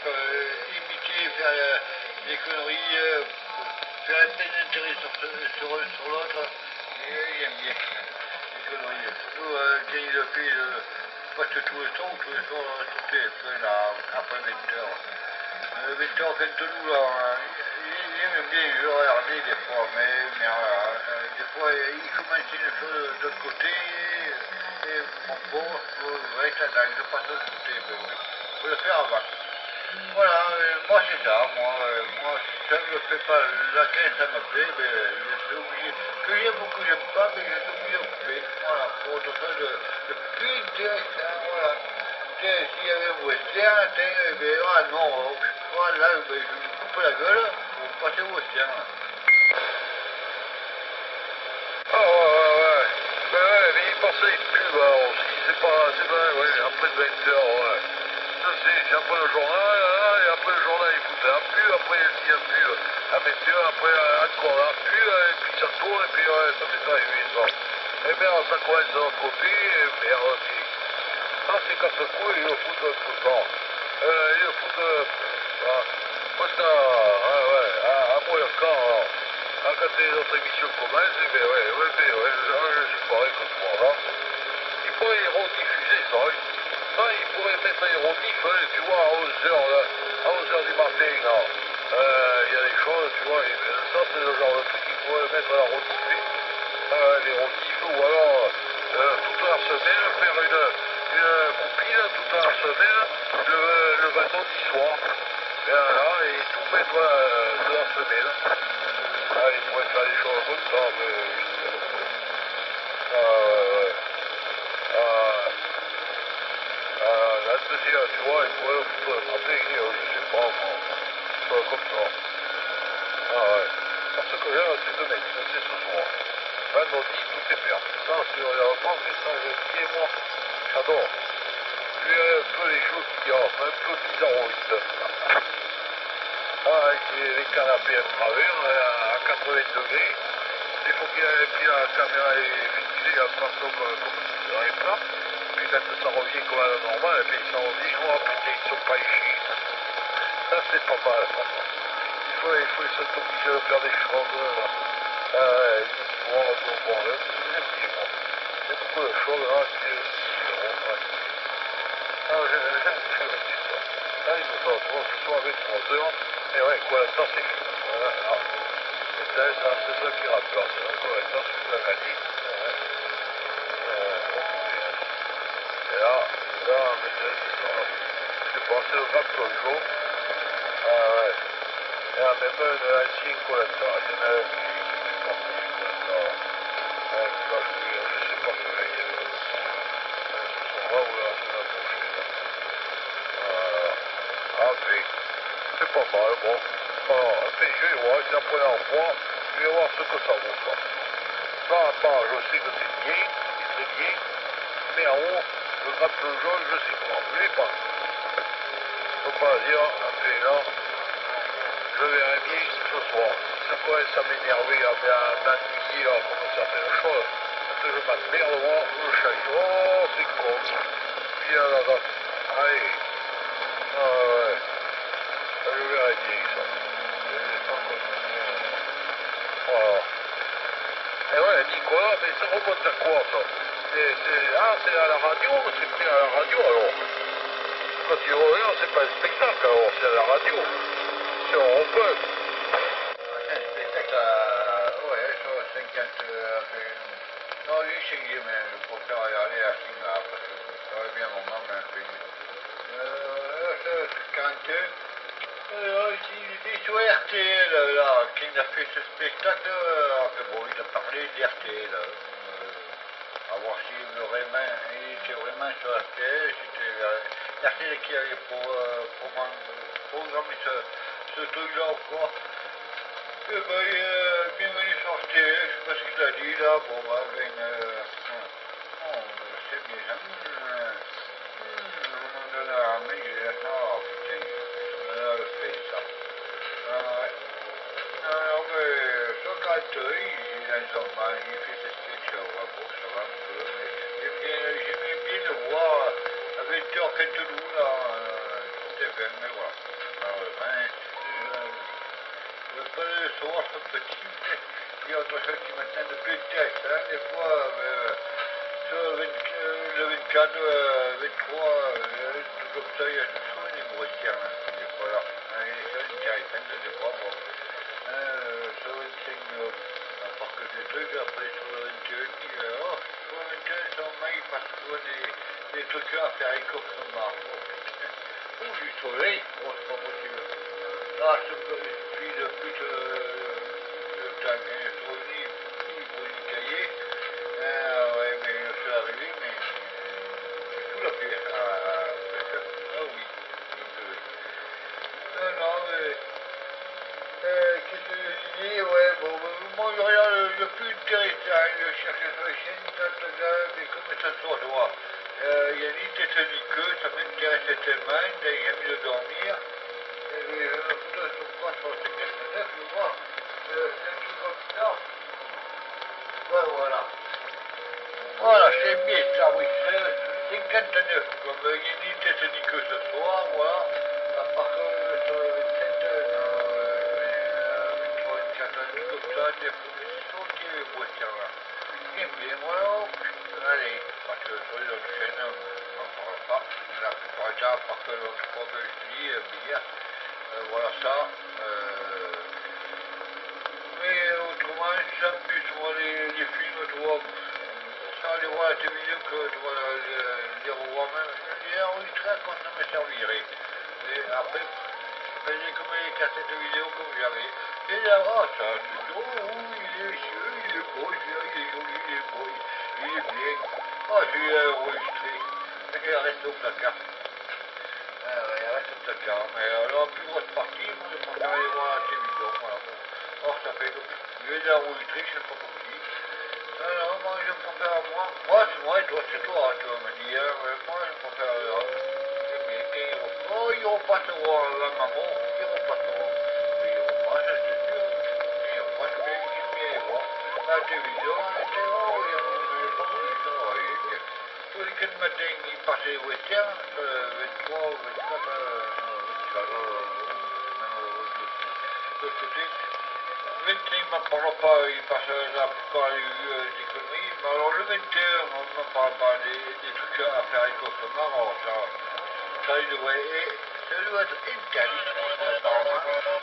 imiter, faire des conneries, faire un plein d'intérêt sur l'autre. Et il aime bien les conneries. Surtout quand il le fait, pas tous les soirs sur TF1 là, après 20h. 20h quand nous là, il aime bien le regarder des fois, mais des fois il commence une chose de l'autre côté. Et mon pauvre, reste à dingue, je passe de l'autre côté, mais il faut le faire avant. Voilà, moi c'est ça, moi si ça ne me fait pas la caisse, ça me plaît, mais je suis obligé, que j'aime ou que j'aime pas, mais je suis obligé de couper, voilà, pour autre chose de plus intéressant, voilà. Tiens, s'il y avait un western, ben voilà, non, voilà, ben, je me coupe la gueule pour passer au western. Ah ouais. Ben ouais, mais il passait une pub aussi, c'est pas, ouais, après 20h, ouais. Ça c'est après le journal, hein, et après le journal il foutait la pub, après il y a plus à 20h, après encore la pub, et puis ça tourne, et puis ouais, ça m'est arrivé ça. Et bien ça commence de l'autre côté, et merde, c'est casse-couille, il le fout tout le temps. Il le fout parce qu'à moi le camp, alors. Quand les autres émissions commencent, eh bien je suis pareil que toi là. Il pourrait rediffuser ça. Il pourrait mettre les rediff, tu vois, à 11h, à 11h du matin, là. Il y a des choses, tu vois, et ça c'est le genre de truc qu'il pourrait mettre à la rediffer. Les rediffs, ou alors toute la semaine, faire une compile toute la semaine, le vendredi soir. Et là, et tout mettre de la semaine. Il pourrait faire des choses comme ça, mais là, je te dis, tu vois, il pourrait le foutre le matin, je sais pas, moi, comme ça. Parce que là, c'est demain, c'est ce soir. Vendredi, tout est permis. Ça, c'est vraiment, mais ça, j'aime bien, moi, j'adore. Puis un peu les choses qu'il y a, un peu bizarroïdes. Avec les canapés à travers, à 80 degrés. Il faut qu'il y ait, puis la caméra est fixée à façon comme si ça n'arrive pas. Puis quand ça revient comme à la normale, et puis ça revient, oh putain, ils sont pas ici. Ça c'est pas mal. Il faut être obligé de faire des choses. Bon, j'aime bien moi. Il y a beaucoup de choses là, c'est bon. J'aime bien ça. Là, il me faut ce soir avec 3 heures. Et ouais, quoi, ça c'est fini. C'est ça qui rapporte. Ouais, ça c'est la gagné. Et là, mais c'est ça. Je sais pas, c'est le bac comme jour. Ouais. Et là, même un ancien collecteur. Il y en a un qui est parti du collecteur. Qui va jouer, je sais pas ce mec. Ce soir-là ou la semaine prochaine. Après, c'est pas mal, bon. Alors, après, je vais voir, c'est la première fois, je vais voir ce que ça vaut, ça. Là, à part, je sais que c'est bien, c'est très bien, mais en haut, le gratte le jaune, je sais pas, je l'ai pas. Je peux pas dire, après là, je verrai bien ce soir. Si ça commence à m'énerver, à m'ennuyer, comme certaines choses, parce que je m'emmerde, moi, je chaille, oh, c'est con. Puis là, allez, ouais. Je verrai bien ça. Par contre, voilà. Et ouais, Nicolas, mais ça remonte à quoi ça? C'est à la radio, c'est pris à la radio alors. Quand tu regardes, c'est pas un spectacle alors, c'est à la radio. C'est en open. C'est un spectacle ouais, sur 50, non, lui c'est lié, mais je préfère regarder la film là, parce que ça aurait bien mon moment, mais un peu. C'est 42. Il est sur RTL, là, qui a fait ce spectacle, bon, il a parlé d'RTL, à voir s'il était vraiment sur RTL, c'était RTL qui avait programmé ce truc-là ou quoi. Et ben, bienvenue sur RTL, je sais pas ce qu'il a dit là, bon, c'est bien, on en donne à manger, oh putain, on a fait ça. Ouais. Non, mais ça, quand il a son mal, il fait ses sketchs, bon, ça va un peu, mais j'aimais bien le voir avec Turc et Toulouse, là, c'était bien, mais voilà. le soir, ce petit, il y a autre chose qui maintenant de plus de test, hein, des fois, sur le 24, 23, tout comme ça, il y a toujours une brossière, hein, des fois là. Hein, et ça, une caritaine, des fois, bon. Sur le 25, à part que des trucs, après sur le 21, sur le 21, sur le mail, il passe souvent des trucs à faire écorce comme marre. Oh, du soleil, oh, c'est pas possible. Ah, puis le plus le temps que je suis revenu, il faut du cahier. Ouais, mais je suis arrivé, mais sous la pluie. Ah oui, il pleuvait. Non, non, mais qu'est-ce que je dis? Ouais, bon, moi je regarde le plus intéressant, je cherche sur les chaînes, mais comme ça sort, je vois. Il y a ni tête ni queue, ça m'intéresse tellement, j'aime mieux dormir. Putain, je crois sur le 59, je vois. C'est un truc comme ça. Ouais, voilà. Voilà, c'est bien ça, oui. C'est 59, comme il n'y a ni tête ni queue ce soir, voilà. À part que sur le 27, non, 23, 24, un truc comme ça, des propositions qui est voiture là. J'aime bien, voilà. Allez, parce que sur les autres chaînes, on n'en parle pas. La plupart du temps, à part que l'autre fois que je dis, hier. Voilà ça. Mais autrement, j'aime plus souvent les films, tu vois. Ça, aller voir la télévision que tu vois les revoir même. Les enregistrés quand ça me servirait. Et après, faisais comme les cassettes de vidéo comme j'avais. Et là, ah, ça, c'est oh, oui, il est vieux, il est beau, il est joli, il est beau, il est bien. Ah, j'ai enregistré. Et il reste au placard. Ouais, reste au placard. Mais alors, la plus grosse partie, moi, je préfère aller voir la télévision. Voilà. Or, ça fait que je vais enregistrer, je ne sais pas pour qui. Non, non, moi, je préfère moi. Moi, c'est moi, et toi, c'est toi, tu vas me dire. Mais moi, je préfère. Oh, ils repasseront la maman, ils repasseront. Ils repassent, c'est sûr. Ils repassent, mais j'aime bien les voir. La télévision, oh, il y a pas voulu ça. Tous les 4 matins, ils passaient les westerns, 23 ou 24, non, 24, de l'autre côté. 25, il m'en parle pas, il passe la plupart des conneries. Mais alors le 21, on ne m'en parle pas des trucs à faire avec Cauchemar, alors ça il devrait, ça doit être interdit, apparemment.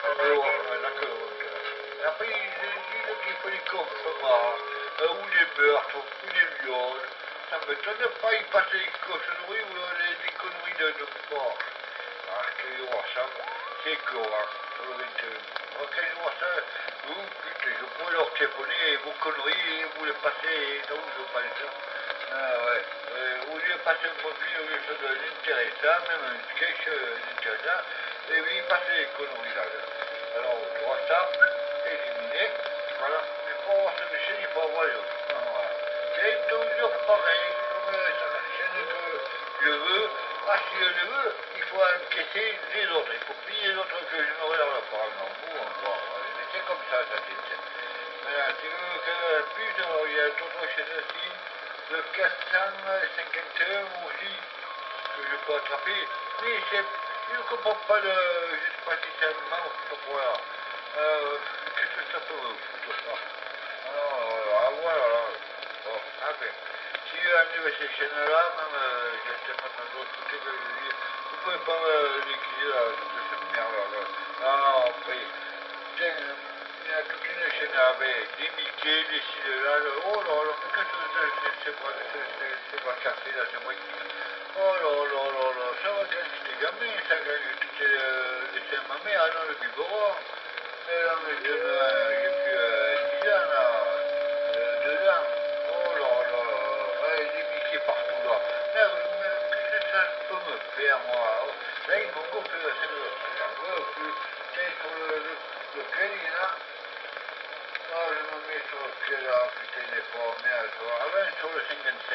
Et après, ils disent qu'il faut des cauchemars, ou des meurtres, ou des viols. Ça ne m'étonne pas, ils passent des cochonneries ou des conneries de mort. Ah, quel jour ça, c'est courant, sur le 21. Alors, quel jour ça, vous, putain, je pourrais leur téléphoner et vos conneries et vous les passer, non, je veux pas le faire. Ah ouais, au lieu de passer un profil, au lieu de faire de l'intéressant, même un sketch intéressant, et oui, passer les conneries là. Alors, tu vois ça, éliminé, voilà. Mais pour avoir cette chaîne, il faut avoir les autres. Voilà. C'est toujours pareil, comme la chaîne que je veux. Ah, si je le veux, il faut encaisser les autres. Il faut payer les autres que je ne regarde pas. Non, bon, c'est comme ça c'est. Voilà, si vous voulez que plus, il y a d'autres chaînes aussi. Le 451 aussi, que je peux attraper. Mais je ne comprends pas je ne sais pas si c'est un man ou je sais pas quoi. Qu'est-ce que ça peut me foutre ça? Alors, voilà. Bon, après. Si vous enlevez ces chaînes-là, même, j'ai tellement de l'autre côté que je dis, vous pouvez pas liquider toute cette merde-là. Ah, après, tiens, il y a toute une chaîne avec des Mickey, des ci, des là, oh là là, mais qu'est-ce que c'est pas café là, c'est moi qui... Oh là, ça va quand j'étais gamin, ça quand j'étais laissé ma mère dans le biberon. Mais là maintenant, j'ai plus 10 ans là, 2 ans. Oh là, ouais, des Mickey partout là. Là, mais qu'est-ce que ça peut me faire moi? Là, ils m'ont gonflé la scène de l'autre, j'en veux plus. Tiens, sur lequel il y en a? Ah, je me mets sur le pied là, putain, il est fort, merde, avant sur le 55.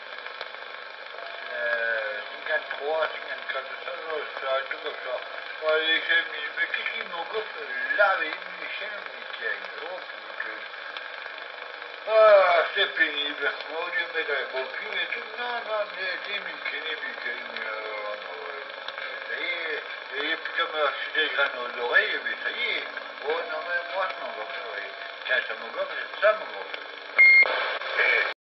53, 54, ça, un truc comme ça. Ouais, les chaînes, mais qu'est-ce qu'ils me gonflent là avec les chaînes, tiens, oh putain. Ah, c'est pénible. Au lieu de mettre un bon cul et tout, non, des Mickey, non, ça y est, et puis comme je suis des graines aux oreilles, mais ça y est. Oh non, mais ça me gonfle, ça me gonfle.